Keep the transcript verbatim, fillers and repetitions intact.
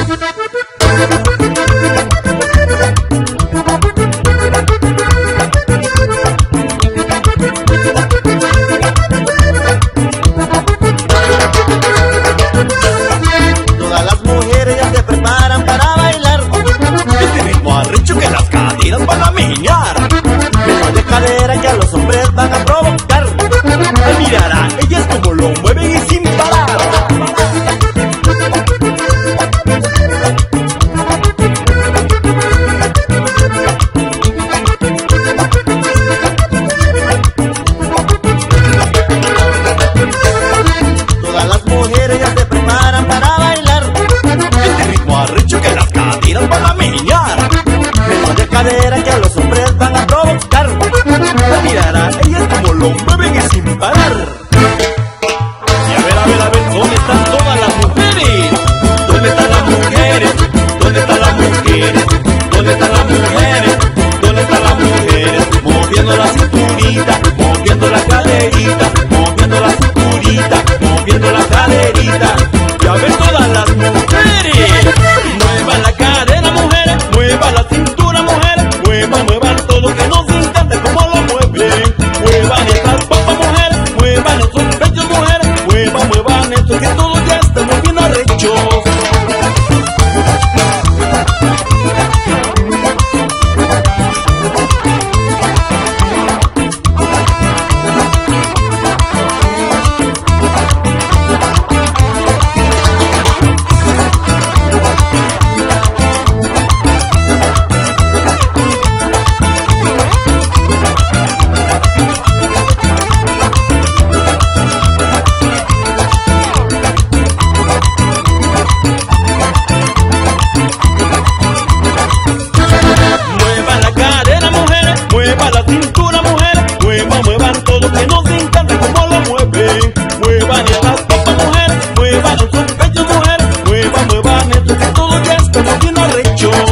Todas las mujeres ya se preparan para bailar. Este ritmo arrecho que las caderas van a menear. Menos de cadera que a los hombres van a provocar. Al mirar a ellas como lo mueven y sin parar. Todas las mujeres ya se preparan para bailar. Este ritmo arrecho que las caderas van a menear. Menos de cadera que a los hombres van a provocar. Al mirar a ellas como lo mueven y sin parar. Y a ver, a ver, a ver, ¿dónde están todas las mujeres? ¿Dónde están las mujeres? ¿Dónde están las mujeres? ¿Dónde están las mujeres? ¿Dónde están las mujeres? Moviendo la cinturita, moviendo la caderita, moviendo la cinturita, moviendo la caderita. Y a ver todas las mujeres. Muevan la cadera, mujeres, muevan la cintura, mujeres, muevan, muevan todo que nos encanta como lo mueven. Muevan estas papas, mujeres, muevan esos pechos, mujeres, muevan, muevan esto que todo ya estamos bien arrechos. Muevan la cadera, mujeres, muevan la cintura, mujeres, muevan, muevan todo que nos encanta como lo mueven. Muevan estas papas, mujeres, muevan esos pechos, mujeres, muevan, muevan esto que todo ya estamos bien arrechos.